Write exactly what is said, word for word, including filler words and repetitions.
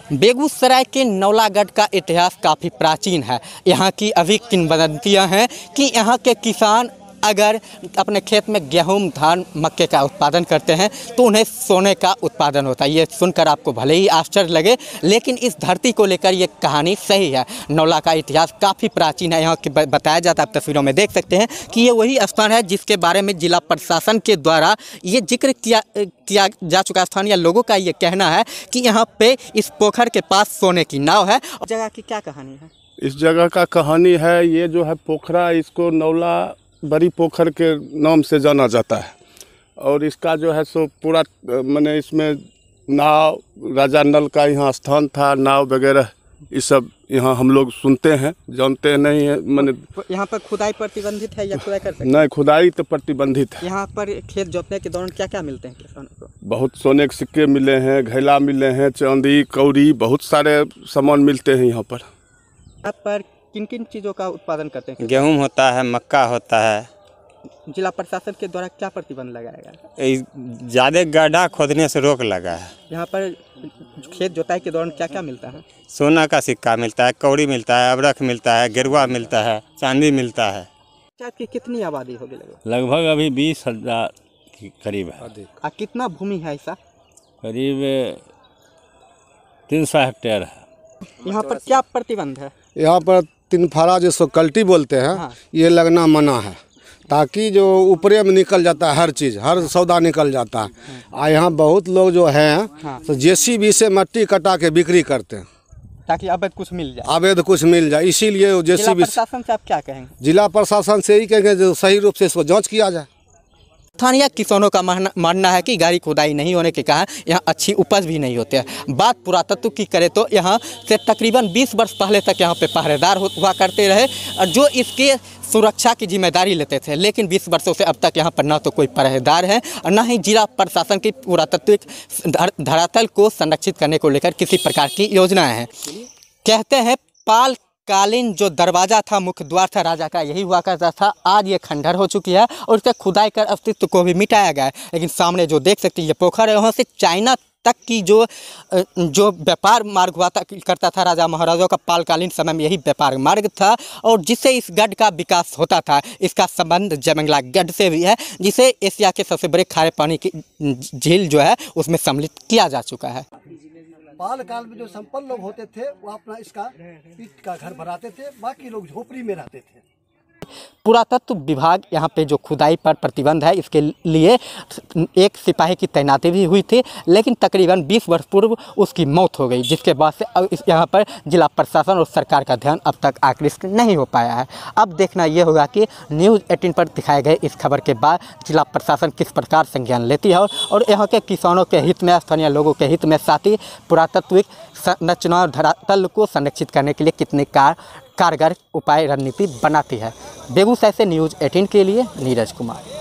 बेगूसराय के नौलागढ़ का इतिहास काफ़ी प्राचीन है। यहाँ की अभी किंवदंतियाँ हैं कि यहाँ के किसान अगर अपने खेत में गेहूं, धान, मक्के का उत्पादन करते हैं तो उन्हें सोने का उत्पादन होता है। ये सुनकर आपको भले ही आश्चर्य लगे, लेकिन इस धरती को लेकर ये कहानी सही है। नौला का इतिहास काफ़ी प्राचीन है। यहाँ की बताया जाता है, आप तस्वीरों में देख सकते हैं कि ये वही स्थान है जिसके बारे में जिला प्रशासन के द्वारा ये जिक्र किया किया जा चुका स्थान, या लोगों का ये कहना है कि यहाँ पे इस पोखर के पास सोने की नाव है। जगह की क्या कहानी है? इस जगह का कहानी है, ये जो है पोखरा, इसको नौला बड़ी पोखर के नाम से जाना जाता है। और इसका जो है सो पूरा माने इसमें नाव, राजा नल का यहाँ स्थान था, नाव वगैरह ये सब यहाँ हम लोग सुनते हैं, जानते नहीं है। माने यहाँ पर खुदाई प्रतिबंधित है या खुदाई कर सकते हैं? नहीं, खुदाई तो प्रतिबंधित है। यहाँ पर खेत जोतने के दौरान क्या क्या मिलते हैं किसानों को? बहुत सोने के सिक्के मिले हैं, घैला मिले हैं, चांदी, कौड़ी, बहुत सारे सामान मिलते हैं यहाँ पर। यहाँ पर किन किन चीज़ों का उत्पादन करते हैं? गेहूं होता है, मक्का होता है। जिला प्रशासन के द्वारा क्या प्रतिबंध लगाया गया? ज़्यादा गड्ढा खोदने से रोक लगा है। यहाँ पर खेत जोताई के दौरान क्या क्या मिलता है? सोना का सिक्का मिलता है, कौड़ी मिलता है, अबरख मिलता है, गेरुआ मिलता है, चांदी मिलता है। आपकी कितनी आबादी होगी? लगभग लगभग अभी बीस हजार के करीब है। आ, कितना भूमि है ऐसा? करीब तीन सौ हेक्टेयर है। यहाँ पर क्या प्रतिबंध है? यहाँ पर तीन फारा जिसको कल्टी बोलते हैं, हाँ। ये लगना मना है, ताकि जो ऊपरे में निकल जाता है, हर चीज़, हर सौदा निकल जाता है। हाँ। आ यहाँ बहुत लोग जो हैं, हाँ। तो जेसीबी से मट्टी कटा के बिक्री करते हैं ताकि अवैध कुछ मिल जाए, अवैध कुछ मिल जाए। इसीलिए जेसीबी। प्रशासन से आप क्या कहेंगे? जिला प्रशासन से ही कहेंगे जो सही रूप से इसको जाँच किया जाए। स्थानीय किसानों का मानना है कि गहरी खुदाई नहीं होने के कारण यहाँ अच्छी उपज भी नहीं होती है। बात पुरातत्व की करें तो यहाँ से तकरीबन बीस वर्ष पहले तक यहाँ पे पहरेदार हुआ करते रहे, जो इसके सुरक्षा की जिम्मेदारी लेते थे। लेकिन बीस वर्षों से अब तक यहाँ पर ना तो कोई पहरेदार है और ना ही जिला प्रशासन की पुरातत्विक धरातल को संरक्षित करने को लेकर किसी प्रकार की योजनाएँ हैं। कहते हैं पाल कालीन जो दरवाज़ा था, मुख्य द्वार था राजा का, यही हुआ करता था। आज ये खंडहर हो चुकी है और इससे खुदाई कर अस्तित्व को भी मिटाया गया है। लेकिन सामने जो देख सकते हैं ये पोखर है, वहाँ से चाइना तक की जो जो व्यापार मार्ग हुआ था करता था राजा महाराजाओं का पालकालीन समय में, यही व्यापार मार्ग था और जिससे इस गढ़ का विकास होता था। इसका संबंध जयमंगला गढ़ से भी है, जिसे एशिया के सबसे बड़े खारे पानी की झील जो है उसमें सम्मिलित किया जा चुका है। पाल काल में जो संपन्न लोग होते थे वो अपना इसका ईंट का घर बनाते थे, बाकी लोग झोपड़ी में रहते थे। पुरातत्व विभाग यहाँ पे जो खुदाई पर प्रतिबंध है, इसके लिए एक सिपाही की तैनाती भी हुई थी, लेकिन तकरीबन बीस वर्ष पूर्व उसकी मौत हो गई, जिसके बाद से अब इस यहाँ पर जिला प्रशासन और सरकार का ध्यान अब तक आकृष्ट नहीं हो पाया है। अब देखना ये होगा कि न्यूज़ अठारह पर दिखाए गए इस खबर के बाद जिला प्रशासन किस प्रकार संज्ञान लेती है और यहाँ के किसानों के हित में, स्थानीय लोगों के हित में, साथ ही पुरातत्विक संरचना और धरातल को संरक्षित करने के लिए कितने कार कारगर उपाय रणनीति बनाती है। बेगूसराय से न्यूज़ अठारह के लिए नीरज कुमार।